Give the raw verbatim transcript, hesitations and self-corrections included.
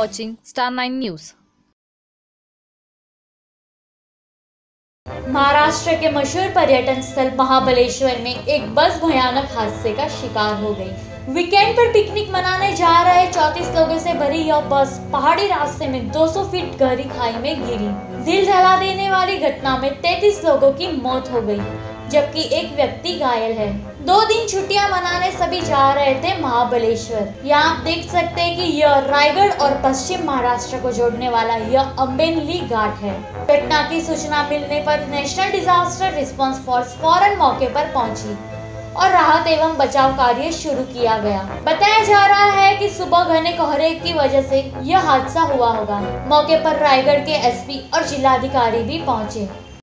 watching Star nine News. Maharashtra के मशहूर पर्यटन स्थल महाबलेश्वर में एक बस भयानक हादसे का शिकार हो गई। वीकेंड पर पिकनिक मनाने जा रहे चौंतीस लोगों से भरी यह बस पहाड़ी रास्ते में दो सौ फीट गहरी खाई में गिरी। दिल दहला देने वाली घटना में तैंतीस लोगों की मौत हो गई, जबकि एक व्यक्ति घायल है। दो दिन छुट्टियां मनाने सभी जा रहे थे महाबलेश्वर। यहाँ आप देख सकते हैं कि यह रायगढ़ और पश्चिम महाराष्ट्र को जोड़ने वाला यह अम्बेनली घाट है। घटना की सूचना मिलने पर नेशनल डिजास्टर रिस्पांस फोर्स फौरन मौके पर पहुंची और राहत एवं बचाव कार्य शुरू किया गया। बताया जा रहा है कि सुबह घने कोहरे की वजह से यह हादसा हुआ होगा। मौके पर रायगढ़ के एसपी और जिलाधिकारी भी पहुंचे।